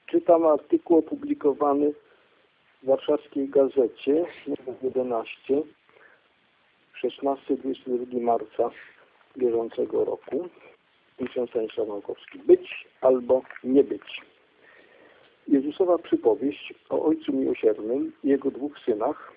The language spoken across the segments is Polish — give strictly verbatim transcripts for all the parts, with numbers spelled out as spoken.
Czytam artykuł opublikowany w warszawskiej gazecie numer jedenaście, szesnastego do dwudziestego drugiego marca bieżącego roku. Pisze Stanisław Małkowski. Być albo nie być. Jezusowa przypowieść o Ojcu Miłosiernym i Jego dwóch synach,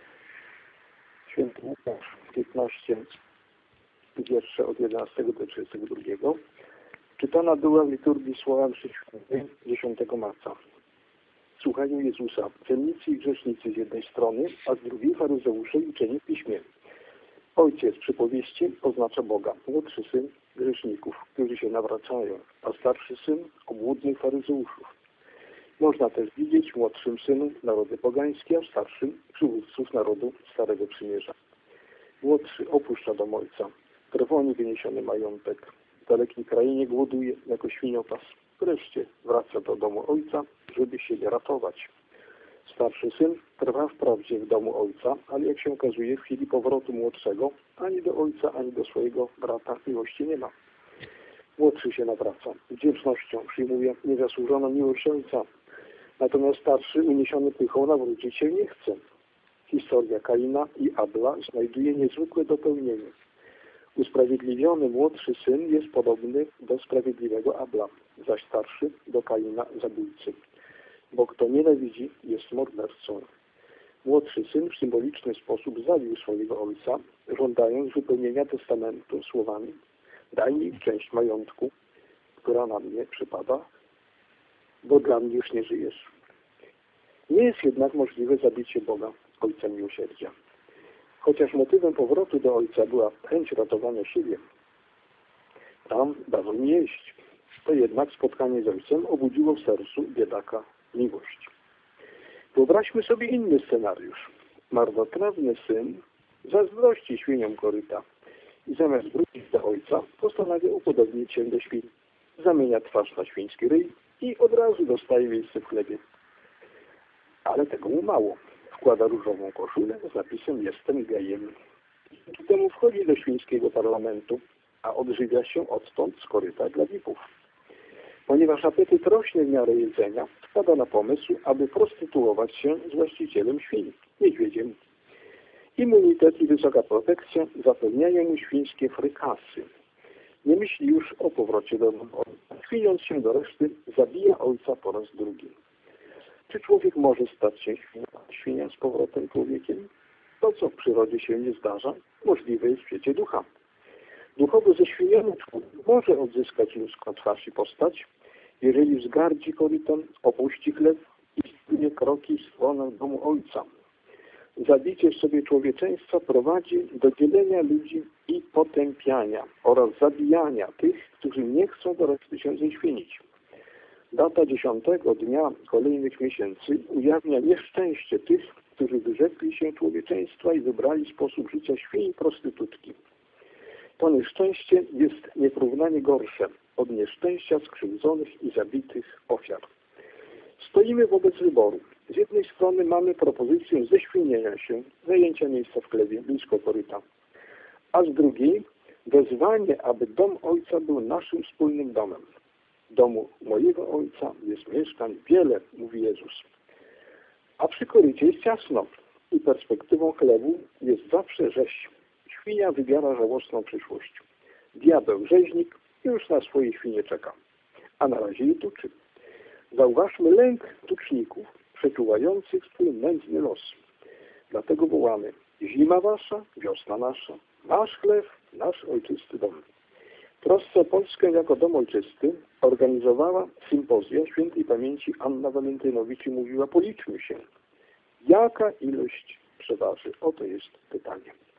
święty Łukasz piętnaście, wiersze od jedenastego do trzydziestego drugiego, czytana była w liturgii słowa mszy świętej dziesiątego marca. Słuchają Jezusa cennicy i grzesznicy z jednej strony, a z drugiej faryzeusze i uczeni w piśmie. Ojciec przypowieści oznacza Boga, młodszy syn grzeszników, którzy się nawracają, a starszy syn obłudnych faryzeuszów. Można też widzieć w młodszym synu narody pogańskie, a w starszym przywódców narodu Starego Przymierza. Młodszy opuszcza dom ojca, trwoni wyniesiony majątek, w dalekiej krainie głoduje jako świniopas. Wreszcie wraca do domu ojca, żeby siebie ratować. Starszy syn trwa wprawdzie w domu ojca, ale jak się okazuje w chwili powrotu młodszego, ani do ojca, ani do swojego brata miłości nie ma. Młodszy się nawraca, wdzięcznością przyjmuje niezasłużoną miłość ojca, natomiast starszy, uniesiony pychą, nawrócić się nie chce. Historia Kaina i Abla znajduje niezwykłe dopełnienie. Usprawiedliwiony młodszy syn jest podobny do sprawiedliwego Abla, zaś starszy do Kaina zabójcy. Bo kto nienawidzi, jest mordercą. Młodszy syn w symboliczny sposób zabił swojego ojca, żądając wypełnienia testamentu słowami: daj mi część majątku, która na mnie przypada, bo dla mnie już nie żyjesz. Nie jest jednak możliwe zabicie Boga, Ojca Miłosierdzia. Chociaż motywem powrotu do Ojca była chęć ratowania siebie, tam dadzą mi jeść, to jednak spotkanie z Ojcem obudziło w sercu biedaka miłość. Wyobraźmy sobie inny scenariusz. Marnotrawny syn zazdrości świniom koryta i zamiast wrócić do ojca postanawia upodobnić się do świń. Zamienia twarz na świński ryj i od razu dostaje miejsce w chlebie. Ale tego mu mało. Wkłada różową koszulę z napisem jestem gejem. Dzięki temu wchodzi do świńskiego parlamentu, a odżywia się odtąd z koryta dla vipów. Ponieważ apetyt rośnie w miarę jedzenia, wpada na pomysł, aby prostytuować się z właścicielem świń, niedźwiedziem. Immunitet i wysoka protekcja zapewniają mu świńskie frykasy. Nie myśli już o powrocie do domu. Chwiląc się do reszty, zabija ojca po raz drugi. Czy człowiek może stać się świnia, świnia z powrotem człowiekiem? To, co w przyrodzie się nie zdarza, możliwe jest w świecie ducha. Duchowo zeświniony człowiek może odzyskać ludzką twarz i postać, jeżeli wzgardzi korytem, opuści chleb i stanie kroki w stronę domu Ojca. Zabicie w sobie człowieczeństwa prowadzi do dzielenia ludzi i potępiania oraz zabijania tych, którzy nie chcą do reszty się ześwinić. Data dziesiątego dnia kolejnych miesięcy ujawnia nieszczęście tych, którzy wyrzekli się człowieczeństwa i wybrali sposób życia świń i prostytutki. To nieszczęście jest nieporównanie gorsze od nieszczęścia skrzywdzonych i zabitych ofiar. Stoimy wobec wyboru. Z jednej strony mamy propozycję ześwinienia się, zajęcia miejsca w chlebie blisko koryta, a z drugiej wezwanie, aby dom Ojca był naszym wspólnym domem. W domu mojego Ojca jest mieszkań wiele, mówi Jezus. A przy korycie jest ciasno i perspektywą chlebu jest zawsze rzeź. Świnia wybiera żałosną przyszłość. Diabeł, rzeźnik, już na swojej świnie czeka, a na razie je tuczy. Zauważmy lęk tuczników, przeczuwających swój nędzny los. Dlatego wołamy: zima wasza, wiosna nasza, nasz chleb, nasz ojczysty dom. W trosce o Polskę jako dom ojczysty organizowała sympozja świętej pamięci Anna Walentynowicz i mówiła: policzmy się. Jaka ilość przeważy? Oto jest pytanie.